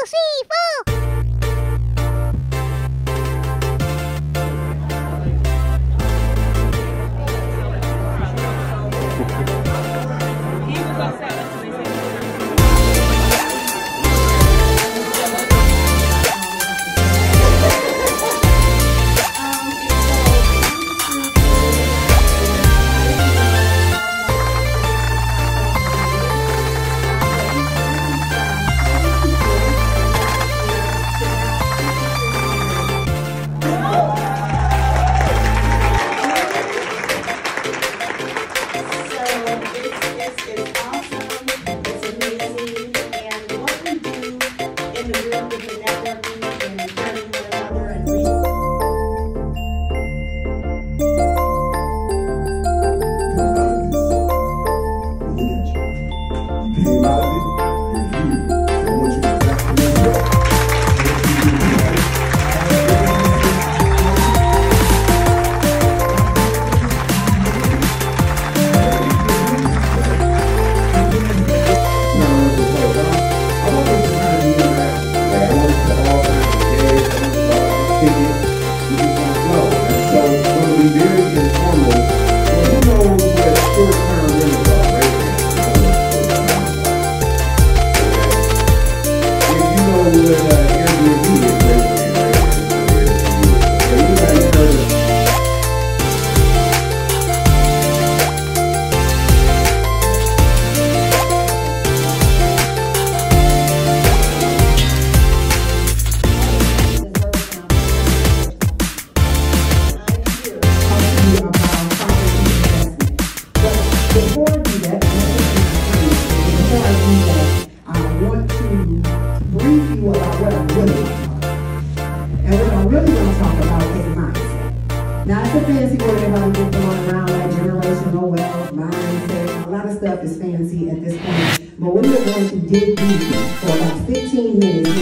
3, 4. Now, it's a fancy word everybody gets going around, like generational wealth, mindset. A lot of stuff is fancy at this point. But we are going to dig deep for about 15 minutes.